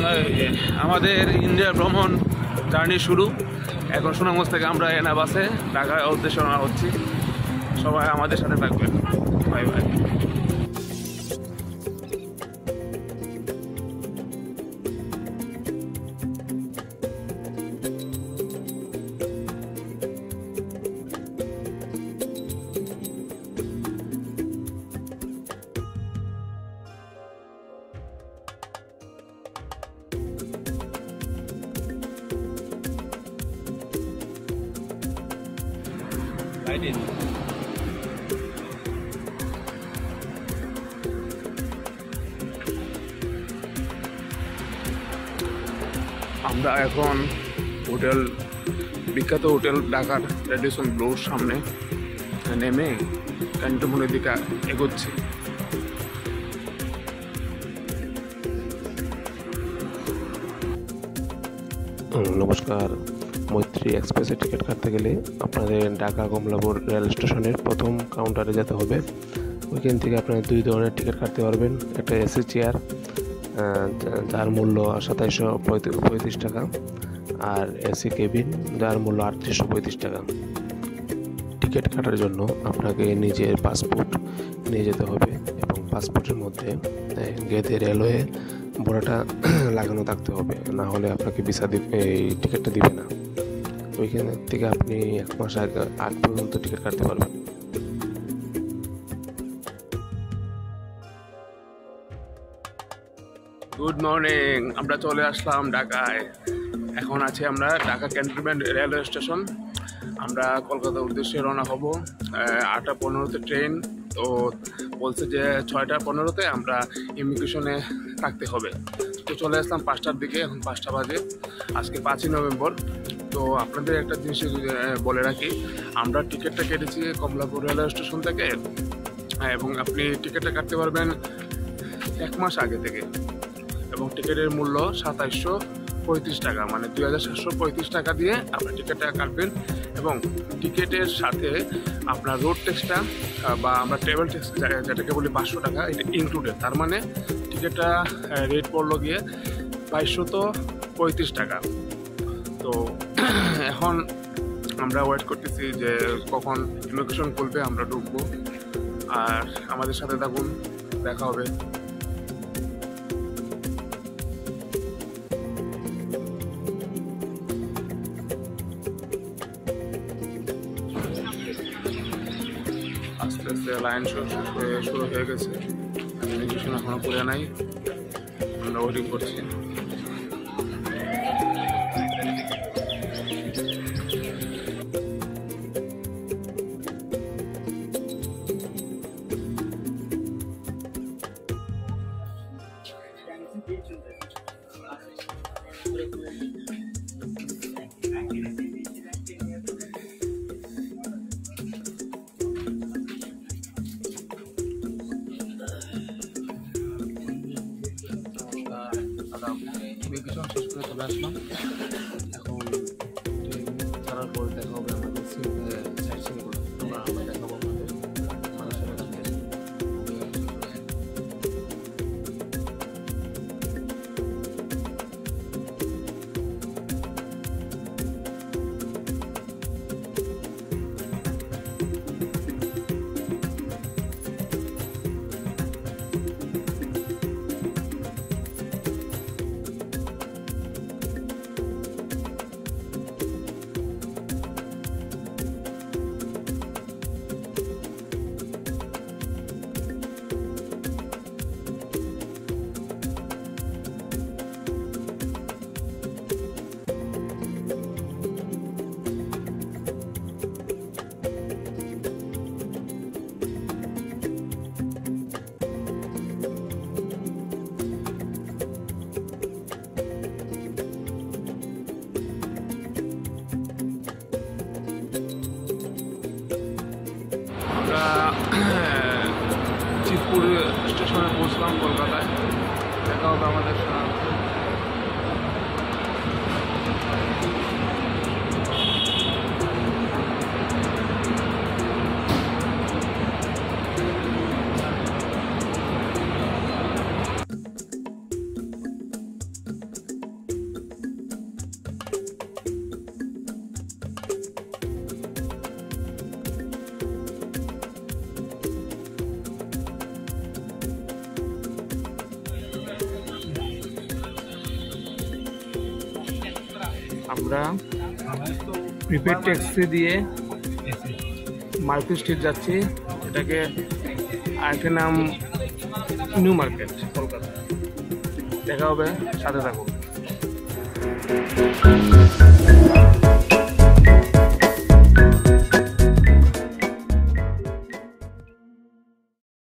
আমাদের ইন্ডিয়া ভ্রমণ জার্নি শুরু। এখন সুনামগঞ্জ থেকে আমরা এনা বাসে ঢাকার উদ্দেশ্যে রওনা হচ্ছি। সবাই আমাদের সাথে থাকবেন। Bye bye. আমরা এখন হোটেল, বিখ্যাত হোটেল ঢাকার রেডিসন ব্লুর সামনে নেমে ক্যান্টনমেন্টের দিকে এগোচ্ছি। নমস্কার। মৈত্রী এক্সপ্রেসে টিকিট কাটতে গেলে আপনাদের ঢাকা কমলাপুর রেল স্টেশনের প্রথম কাউন্টারে যেতে হবে। ওইখান থেকে আপনারা দুই ধরনের টিকিট কাটতে পারবেন। একটা এসি চেয়ার, যার মূল্য 2735 টাকা, আর এসি কেবিন, যার মূল্য 3835 টাকা। টিকিট কাটার জন্য আপনাকে নিজের পাসপোর্ট নিয়ে যেতে হবে এবং পাসপোর্টের মধ্যে গেদে রেলওয়ে বড়টা লাগানো থাকতে হবে, না হলে আপনাকে ভিসা এই টিকিটটা দিবে না। ওইখান থেকে আপনি 1 মাস আগ পর্যন্ত টিকিট কাটতে পারবেন। Good morning. আমরা চলে আসলাম ঢাকায়। এখন আছি আমরা ঢাকা ক্যান্টনমেন্ট রেলওয়ে স্টেশন। আমরা কলকাতার উদ্দেশ্যে রওনা হব। 8:15-তে ট্রেন, তো বলছে যে 6:15-তে আমরা ইমিগ্রেশনে থাকতে হবে। তো চলে আসলাম 5টার দিকে, এখন 5টা বাজে। আজকে 5ই নভেম্বর। তো আপনাদের একটা জিনিস বলে রাখি, আমরা টিকিটটা কেটেছি কমলাপুর রেলওয়ে স্টেশন থেকে, এবং আপনি টিকিটটা কাটতে পারবেন 1 মাস আগে থেকে, এবং টিকিটের মূল্য 2735 টাকা, মানে 2735 টাকা দিয়ে আপনার টিকিটটা কাটবেন। এবং টিকিটের সাথে আপনার রোড ট্যাক্সটা বা আমরা ট্রাভেল ট্যাক্স যেটাকে বলি 500 টাকা, এটা ইনক্লুডেড। তার মানে টিকিটটা রেট পড়লো গিয়ে 2235 টাকা। তো এখন আমরা ওয়েট করতেছি যে কখন ইমিগ্রেশন খুলবে, আমরা ঢুকবো। আর আমাদের সাথে থাকুন, দেখা হবে। আস্তে আস্তে লাইন শুরু হয়ে গেছে। ইমিগ্রেশন এখনো করে নাই, আমরা ওয়েটিং করছি। ইমিগ্রেশন শেষ করে চলে আসলাম। এখন ট্রেন ছাড়ার পর দেখা হবে আমাদের সাইট সিনগুলো। আমরা দেখাবো আমাদের মানুষের কাছে। চিতপুর স্টেশনে পৌঁছলাম কলকাতায়। দেখা হবে আমাদের সাথে। আমরা প্রিপেড ট্যাক্সি দিয়ে মার্কেট স্ট্রিট যাচ্ছি। এটাকে আরেকটা নাম নিউ মার্কেট কলকাতা। দেখা হবে, সাথে থাকুন।